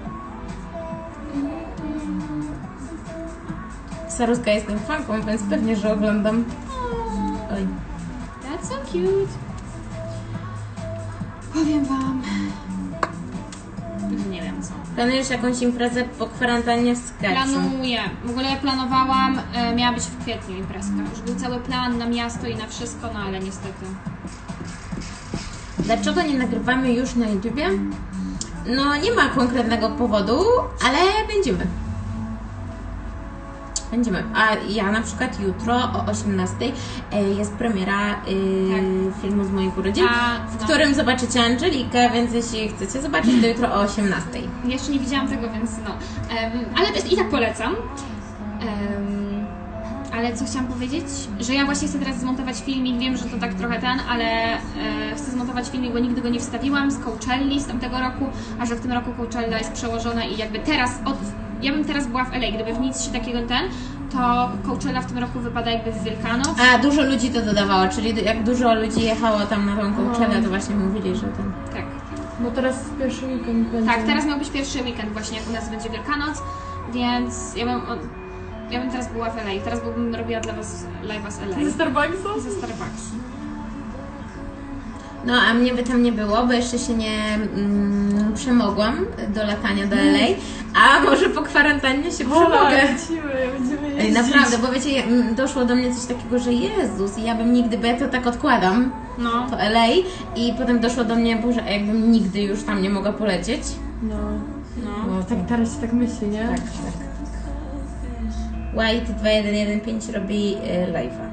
Saruska jestem fanką, więc pewnie, że oglądam. Oj. That's so cute. Powiem wam. Nie wiem co. Planujesz jakąś imprezę po kwarantannie w sketchu? Planuję. W ogóle planowałam, e, miała być w kwietniu imprezka. Już był cały plan na miasto i na wszystko, no ale niestety. Dlaczego nie nagrywamy już na YouTubie? No nie ma konkretnego powodu, ale będziemy. Spędzimy. A ja na przykład jutro o osiemnastej e, jest premiera e, Tak. filmu z moich urodzin, A, w no. którym zobaczycie Angelikę, więc jeśli chcecie zobaczyć, to jutro o osiemnastej. Jeszcze nie widziałam tego, więc no. Um, ale też i tak polecam. Um, ale co chciałam powiedzieć? Że ja właśnie chcę teraz zmontować filmik, wiem, że to tak trochę ten, ale e, chcę zmontować filmik, bo nigdy go nie wstawiłam, z Coachelli z tamtego roku, a że w tym roku Coachella jest przełożona i jakby teraz, od, ja bym teraz była w L A, gdyby w nic się takiego ten, to Coachella w tym roku wypada jakby w Wielkanoc. A dużo ludzi to dodawało, czyli jak dużo ludzi jechało tam na tą Coachellę, to właśnie mówili, że ten... Tak. No teraz pierwszy weekend będzie. Tak, teraz miał być pierwszy weekend właśnie, jak u nas będzie Wielkanoc, więc ja bym, ja bym teraz była w L A, teraz bym robiła dla Was live'a z L A. Ze Starbucksa? Ze Starbucks. No, a mnie by tam nie było, bo jeszcze się nie mm, przemogłam do latania do L A, a może po kwarantannie się przemogę. Lecimy, będziemy Ej, jeździć. naprawdę, bo wiecie, mm, doszło do mnie coś takiego, że Jezus, ja bym nigdy, bo ja to tak odkładam, No. to L A, i potem doszło do mnie, Boże, a jakbym nigdy już tam nie mogła polecieć. No. No. Tak teraz się tak myśli, nie? Tak, tak. White dwa jeden jeden pięć robi y, live'a.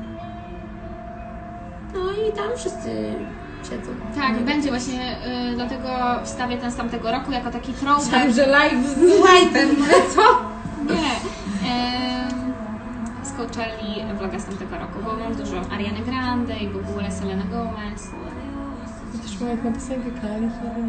No i tam wszyscy siedzą. Tak, No, będzie właśnie, y, dlatego wstawię ten z tamtego roku jako taki throwback. Myślałam, że live z White'em, ale co? Nie. Ym, z Coachelli vloga z tamtego roku, bo mam dużo Ariany Grande i w ogóle Selena Gomez. Też moja jedna piosenka Kali.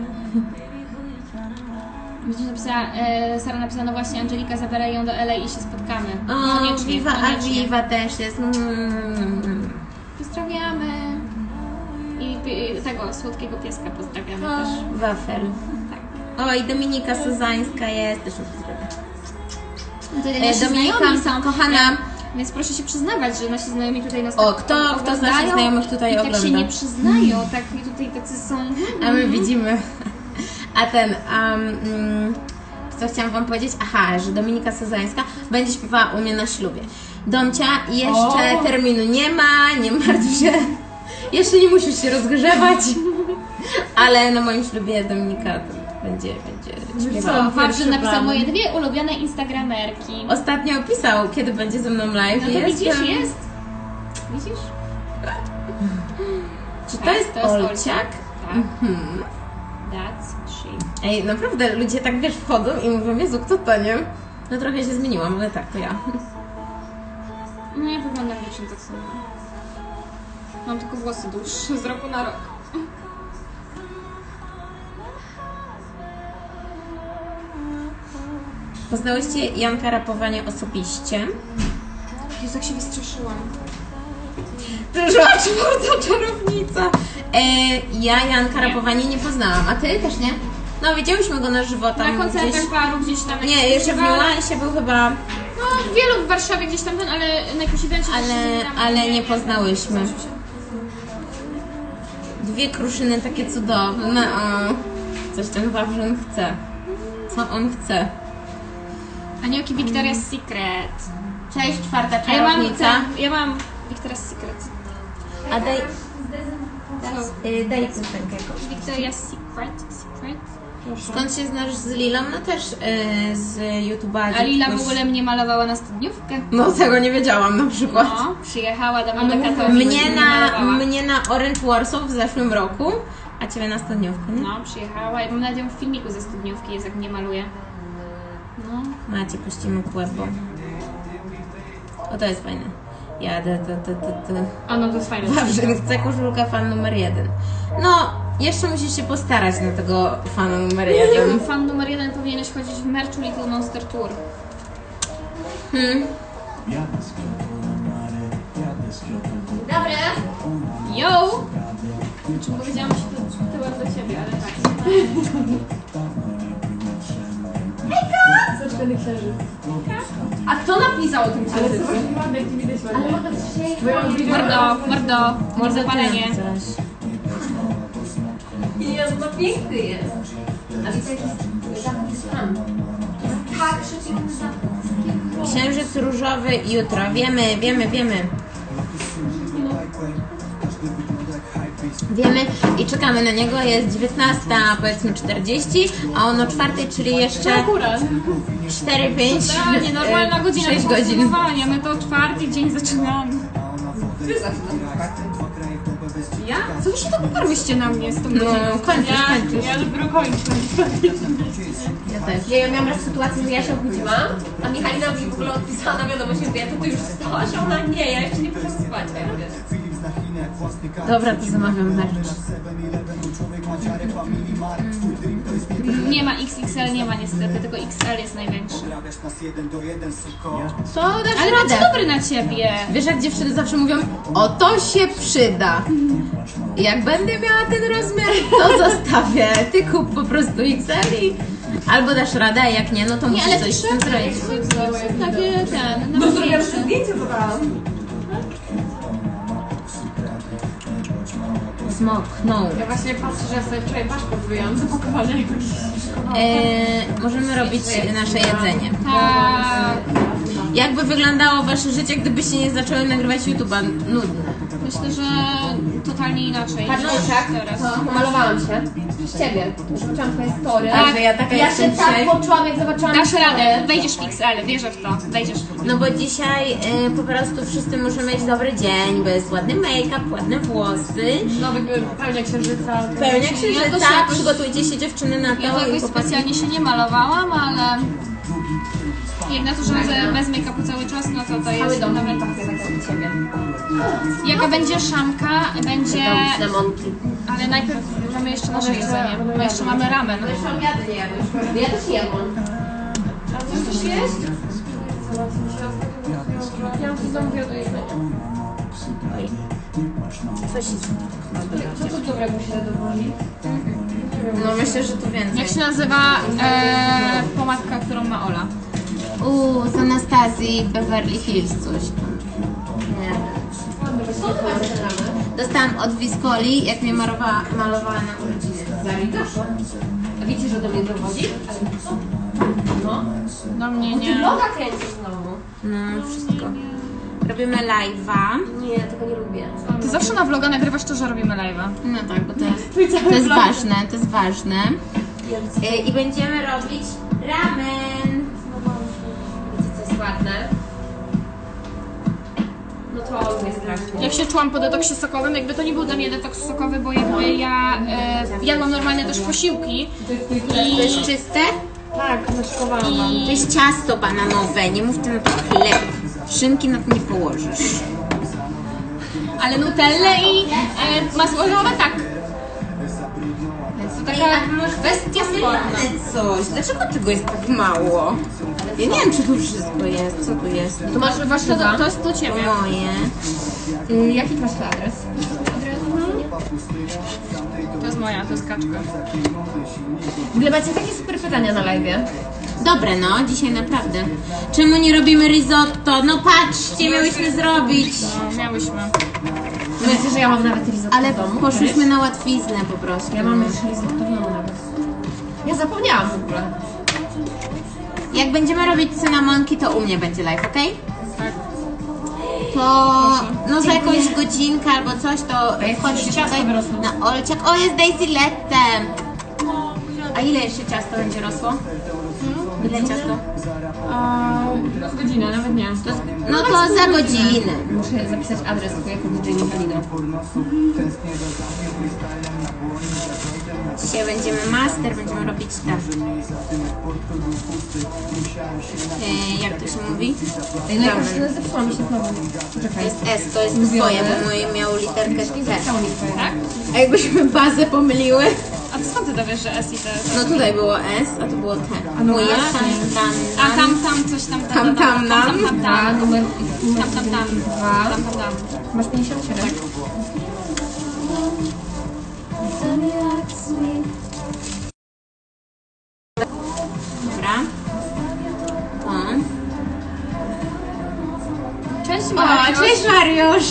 Widzisz, napisała, e, Sara napisała, no właśnie Angelika, zabieraj ją do L A i się spotkamy. O, Koniecznie, Viva, a koniecznie. Viva też jest. Mm. Pozdrawiamy. I, I tego słodkiego pieska pozdrawiamy też. Wafel. Tak. O, i Dominika Suzańska jest, też ją pozdrawiam. To E, nasi Dominika, znajomi są, kochana. Więc proszę się przyznawać, że nasi znajomi tutaj nas O, tak kto- kto z naszych oglądają znajomych tutaj i tak ogląda? się nie przyznają, tak i tutaj tacy są. A my widzimy. A ten, um, mm, co chciałam Wam powiedzieć? Aha, że Dominika Suzańska będzie śpiewała u mnie na ślubie. Domcia, jeszcze O! terminu nie ma, nie martw się. Jeszcze nie musisz się rozgrzewać. Ale na moim ślubie Dominika to będzie, będzie śpiewała. Pierwszy Wawrzyn napisał plan. moje dwie ulubione instagramerki. Ostatnio opisał, kiedy będzie ze mną live. No to Jestem- widzisz, jest. Widzisz? Czy to Tak, jest to jest Olciak? Olciak. Tak. Mhm. That's she. Ej, naprawdę, ludzie tak, wiesz, wchodzą i mówią, Jezu, kto to, nie? No trochę się zmieniłam, ale tak, to ja. No ja wyglądam niczym tak samo. Mam tylko włosy dłuższe z roku na rok. Poznałyście Janka Rapowanie osobiście? Jezu, jak się wystraszyłam. Przyszła czwarta czarownica. E, ja Janka Rapowanie nie poznałam, a ty też nie? No, widziałyśmy go na żywo tam Na koncertach gdzieś. paru gdzieś tam. Nie, jeszcze w Miłansie był chyba, No, wielu w Warszawie gdzieś tam ten, ale na jakimś evencie też się ale, zmieniamy. ale nie poznałyśmy. Dwie kruszyny takie cudowne. O, coś ten Wawrzyn chce. Co on chce? Aniołki Victoria's Secret. Cześć, czwarta A ja mam, czarownica. ten, ja mam Victoria's Secret. A daj, Co? y, daj piosenkę jakąś. Victoria's Secret. Secret. Skąd się znasz z Lilą? No też y, z YouTube'a. A Lila w jakiegoś- ogóle mnie malowała na studniówkę. No tego nie wiedziałam na przykład. No, przyjechała do Ale mnie do mówię, Katowic. Mnie i na, malowała. mnie na Orange Warsaw w zeszłym roku, a Ciebie na studniówkę, nie? No, przyjechała i mam nadzieję w filmiku ze studniówki jest, jak mnie maluje. No. Macie, puścimy kłębą. O, to jest fajne. Jadę, to, to, to, to. A no, to jest fajne. Wawrzyn chce koszulka fan numer jeden. No, jeszcze musisz się postarać na tego fana numer jeden. Fan numer jeden powinieneś chodzić w merchu Little Monster Tour. Hmm. Dobre. Yo! Czym powiedziałam się to tyłem do ciebie, ale tak. Zaczkany księżyc. A kto napisał o tym Ale zobacz, nie mam jak nie widać ładnie. Mordo, mordo, może zapalenie. Coś. Jezu, no piękny jest. A wiecie, jaki jest zapach jest tam? Tak, przeciwny zapach. Księżyc różowy jutro. Wiemy, wiemy, wiemy. Wiemy i czekamy na niego, jest dziewiętnasta, powiedzmy czterdzieści, a on o czwartej, czyli jeszcze Akurat. cztery pięć, Nie, normalna godzina sześć godzin. podsumowania. My to czwarty dzień zaczynamy. Ja? Co wy się tak uparłyście na mnie z tą godziną? No, kończysz, Ja, kończysz. ja dopiero kończę. Ja też. Ja miałam raz sytuację, że ja się obudziłam, a Michalina mi w ogóle odpisała na wiadomość, że ja to ty już wstałaś, a ona nie, ja jeszcze nie poszłam spać. A ja mówię, Dobra, to zamawiam merch. Nie ma X X L, nie ma niestety, tylko X L jest największy. Co dasz Ale radę? będzie dobry na ciebie. Wiesz, jak dziewczyny zawsze mówią, o to się przyda. Jak będę miała ten rozmiar, to zostawię. Ty kup po prostu X L i albo dasz radę, a jak nie, no to musisz coś z tym zrobić. Takie ten, no na to ja już większy. zdjęcie dodałam. Smoknął. Ja właśnie patrzę, że ja sobie wczoraj paszport wyjęłam z opakowania jakoś. Eee, możemy robić nasze jedzenie. Tak. Jakby wyglądało wasze życie, gdybyście nie zaczęły nagrywać YouTube'a? Nudne. Myślę, że totalnie inaczej Patrz, niż tak, teraz. to pomalowałam się z ciebie. Zobaczyłam twoje story. Tak, że ja taka ja jestem się tak dzisiaj. poczułam, jak zobaczyłam Dasz story. radę, wejdziesz w X L, wierzę w to, wejdziesz. No bo dzisiaj y, po prostu wszyscy muszą mieć dobry dzień, bo jest ładny make-up, ładne włosy, Nowy pełnia księżyca. pełnia Ja księżyca, też jakoś- przygotujcie się dziewczyny na to Ja to i jakoś chłopaki. specjalnie się nie malowałam, ale jak na to, że ze- bez make-upu cały czas, no to to Cały jest dom nawet... pachnie tak jak u ciebie. Jaka będzie szamka, będzie... Cynamonki. Ale najpierw mamy jeszcze nasze jedzenie, bo jeszcze mamy ramen. No jeszcze obiady nie jadłeś. Ja też nie jadłam. A chcesz coś jeść? Ja mam coś zamówiła do jedzenia. Coś Co tu dobrego się dowoli? No myślę, że tu więcej. Jak się nazywa e, pomadka, którą ma Ola? Uuu, z Anastazji Beverly Hills coś. Nie. Co ty masz ten ramen? Dostałam od Viscoli, jak mnie malowała, malowała na urodziny. Zaritasz? A wiecie, że do mnie dowodzi? Ale co? No. Do mnie Ty nie. vloga kręcisz znowu. No, wszystko. Robimy live'a. Nie, tego nie lubię. Ty zawsze na vloga nagrywasz to, że robimy live'a. No tak, bo to jest, to jest ważne, to jest ważne. Y, I będziemy robić ramen. Wiecie, co jest ładne? No to lubię strasznie. Jak się czułam po detoksie sokowym, jakby to nie był dla mnie detoks sokowy, bo jakby ja e, jadłam normalnie też posiłki To jest czyste? Tak, naszykowałam wam. To jest ciasto bananowe, nie mów tym, to chleb. Szynki na to nie położysz. ale nutellę i e, masło orzechowe tak. Więc to taka kwestia sporna. coś. Dlaczego tego jest tak mało? Ja nie wiem, czy tu wszystko jest. Co tu jest? Tu masz wasz To, to jest do ciebie. Moje. y, Jaki masz tu adres? To jest moja, to jest kaczka. W ogóle macie takie super pytania na live. Dobre no, dzisiaj naprawdę. Czemu nie robimy risotto? No patrzcie, miałyśmy zrobić. No, miałyśmy. Wiecie, że ja mam nawet risotto Ale w domu? poszłyśmy na łatwiznę po prostu. Ja mam już risotto w domu nawet. Ja zapomniałam w ogóle. Jak będziemy robić cynamonki, to u mnie będzie live, okej? Tak. To no za jakąś godzinkę albo coś, to jak wchodzisz ci ciasto tutaj wyrosło? na Olciak. O, jest Daisy Lettem. A ile jeszcze ciasto będzie rosło? Ile ciasto? A, z godziny, nawet nie. To, no to za godzinę. Muszę zapisać adres twój jako D J Michalina. Dzisiaj będziemy master, będziemy robić tak. E, jak to się mówi? Ej, no jakoś no, zepsuła mi się znowu. To Czekaj. jest S, to jest twoje, bo moje miało literkę T. Zepsuło mi twoje. Tak? A jakbyśmy bazę pomyliły? A ty skąd ty dowiesz, że S i T? No tutaj było S, a tu było T. Mój jest tam, tam, A tam, tam, coś tam, Tam, tam, nam. tam, tam, A tam, numer... tam, tam, tam, Dwa. tam, tam, tam. Masz pięćdziesiąt siedem? Dobra. O. Cześć O, Mariusz. cześć Mariusz!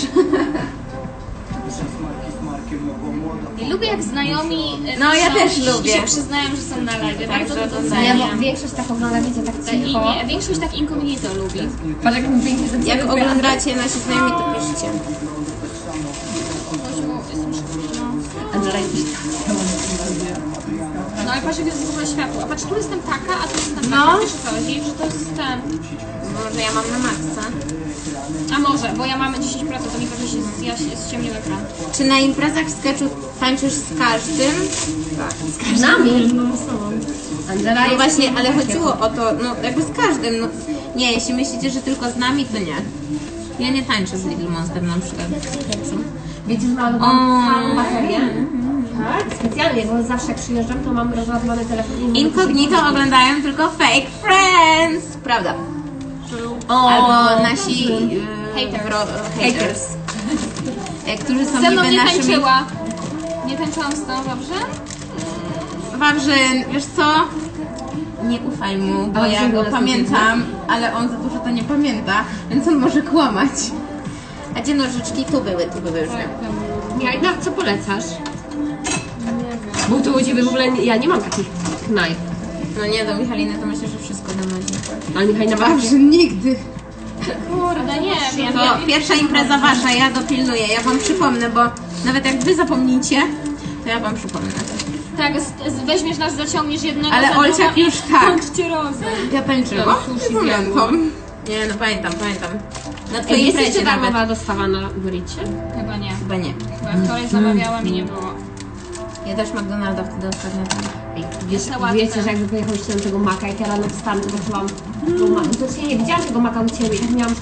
I lubię jak znajomi e, No, ja piszą też i lubię. się przyznają, że są na live. Bardzo to że doceniam. oglądają. Ja, bo większość tak ogląda, wiecie, tak I cicho. nie, większość tak incognito lubi. Patrz, jak mi pięknie zepsuły. Jak oglądacie nasi znajomi, to piszcie. Koziu, jestem szybko. wczoraj coś tam No ale patrz, jak jest w ogóle światło. A patrz, tu jestem taka, a tu jestem No. taka. Wiesz o co chodzi? Że to jest ten... Może ja mam na maksa. A może, bo ja mamy dziesięć procent, to mi pewnie się z- ja się ściemnił ekran. Czy na imprezach w sketchu tańczysz z każdym? z nami. Angela No jest... właśnie, ale chodziło o to, no jakby z każdym. No, nie, jeśli myślicie, że tylko z nami, to nie. Ja nie tańczę z Little Monster na przykład. Wiecie, że mam O. całą baterię? Tak, specjalnie, bo zawsze jak przyjeżdżam, to mam rozładowany telefon. i nie mogę Incognito oglądają tylko Fake Friends. Prawda. O, Albo nasi y, Haters. wro- haters. E, którzy są Ze mną niby nie naszymi... tańczyła. Nie tańczyłam z tą, dobrze? Wawrzyn, wiesz co? Nie ufaj mu, bo Ale ja czego go nas pamiętam, ale on za dużo to nie pamięta, więc on może kłamać. A gdzie nożyczki? Tu były, tu były już. Michalina, co polecasz? Bo tu u Ciebie w ogóle, nie- ja nie mam takich knajp. No nie, do Michaliny to myślę, że wszystko domadzi. Ale Michalina ma takie... Wawrzyn nigdy. Kurde, nie wiem. To Ja, pierwsza impreza wasza, ja dopilnuję, ja wam przypomnę, bo nawet jak wy zapomnicie, to ja wam przypomnę. tak, z, z, weźmiesz nas, zaciągniesz jednego Ale za Olciak drugim już i tak. kończcie razem. Ja tańczyłam? Tam sushi Nie zjadłam. pamiętam. Nie, no pamiętam, pamiętam. Na Ej, twojej jest imprezie jeszcze nawet. darmowa dostawa na Buricie? Chyba nie. Chyba nie. Chyba wczoraj zamawiałam i nie było. Ja też McDonalda wtedy ostatnio tam. Ej, wiesz, Sałatkę. wiecie, że jakby pojechałyście na tego maka, jak ja rano wstałam, to zobaczyłam tego maka. To nie widziałam tego maka u Ciebie i tak miałam...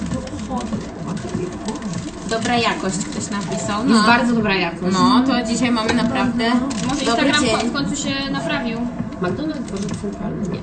Dobra jakość ktoś napisał. Jest No, bardzo dobra jakość. no to dzisiaj mamy naprawdę Może dobry Instagram w dzień. końcu się naprawił. McDonald's może centralny, nie?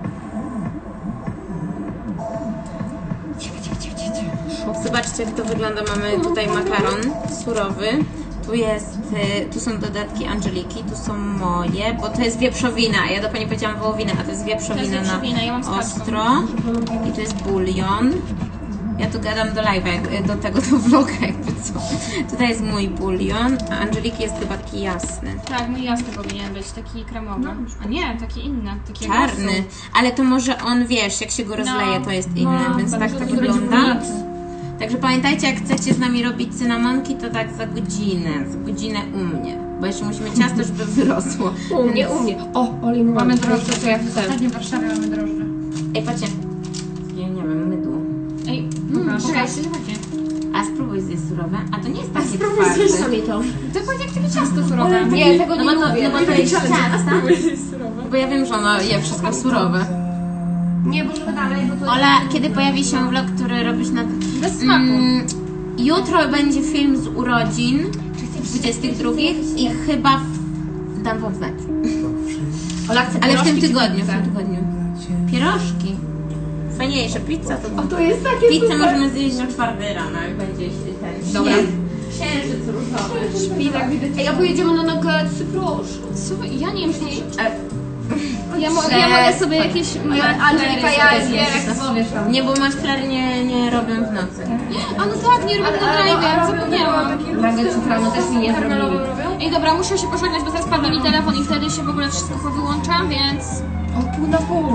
Zobaczcie, jak to wygląda. Mamy tutaj makaron surowy. Tu jest, y, tu są dodatki Angeliki, tu są moje, bo to jest wieprzowina. Ja do pani powiedziałam wołowina, a to jest wieprzowina, To jest wieprzowina, ja mam z na paczką. ostro. I tu jest bulion. Ja tu gadam do live'a, jak- do tego do vloga jakby co. Tutaj jest mój bulion, a Angeliki jest chyba taki jasny. Tak, mój jasny powinien być, taki kremowy. A nie, taki inny, taki jak Czarny, rosół. ale to może on, wiesz, jak się go rozleje, No, to jest inny, no, więc tak może to to będzie wygląda. nic. Także pamiętajcie, jak chcecie z nami robić cynamonki, to tak za godzinę, za godzinę u mnie, bo jeszcze musimy ciasto, żeby wyrosło. U mnie, u mnie. O, Oli, mamy drożdże, to jak chcę. Ostatnio w Warszawie mamy drożdże. Ej, patrzcie. Ja nie wiem, mydło. Ej, Mm, pokaż. czekaj. Pokaż. A spróbuj zjeść surowe, a to nie jest takie Spróbuj twarde. zjeść sobie to. Dokładnie jak takie ciasto surowe. Nie, tego No nie bo to, lubię. no bo to jest ciasto, bo ja wiem, że ono je wszystko surowe. Nie, bo żeby dalej, bo to... Ola, kiedy pojawi się vlog, który robisz na... Bez smaku. Mm, jutro będzie film z urodzin dwudziestych drugich i chyba w... dam wam znać. Ola chce Ale w tym pierożki, tygodniu, w czy tym pizzę? tygodniu. Pierożki. Fajniejsze, pizza to... O, to jest takie Pizzę super. możemy zjeść o czwartej rano, jak będzie ten Dobra. śnieg. Księżyc różowy. Szpinak. Ej, a pojedziemy na nuggetsy, proszę. Słuchaj, ja nie wiem, że nie... A, Ja, mo- ja mogę sobie jakieś... Angelika, ja jest jak powiesz tam. nie, bo McFlurry nie, nie robią w nocy. A no tak, nie robię na live, zapomniałam. Nuggetsy rano też mi nie zrobili. Ej, dobra, muszę się pożegnać, bo zaraz padnie mi telefon i wtedy się w ogóle wszystko wyłącza, więc... O, pół na pół.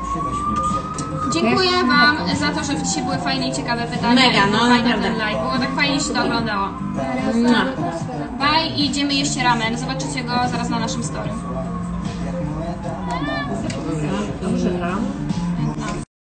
Dziękuję Wam za to, że dzisiaj były fajne i ciekawe pytania. Mega, i był no, fajny naprawdę. ten live. Było tak fajnie się to oglądało. No. Bye i idziemy jeść ramen. Zobaczycie go zaraz na naszym story. Dobrze,